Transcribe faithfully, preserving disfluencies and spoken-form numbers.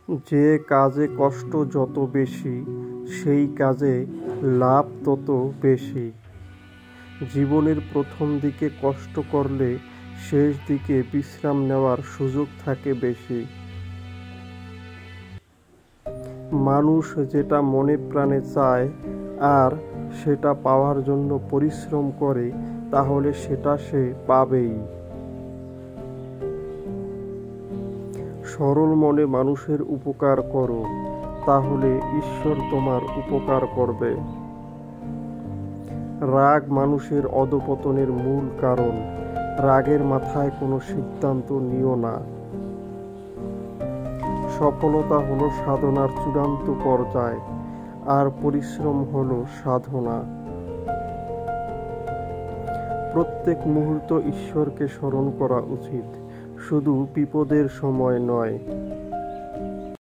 যে কাজে কষ্ট যত বেশি, সেই কাজে লাভ তত বেশি। জীবনের প্রথম দিকে কষ্ট করলে শেষ দিকে বিশ্রাম নেওয়ার সুযোগ থাকে বেশি। মানুষ যেটা মনে প্রাণে চায় আর সেটা পাওয়ার জন্য পরিশ্রম করে, তাহলে সেটা সে পাবেই। সরল মনে মানুষের উপকার করো, তাহলে ঈশ্বর তোমার উপকার করবে। রাগ মানুষের অধঃপতনের মূল কারণ। রাগের মাথায় কোনো সিদ্ধান্ত নিও না। সফলতা হলো সাধনার চূড়ান্ত পর্যায়, আর পরিশ্রম হলো সাধনা। প্রত্যেক মুহূর্ত ঈশ্বরকে স্মরণ করা উচিত, শুধু বিপদের সময় নয়।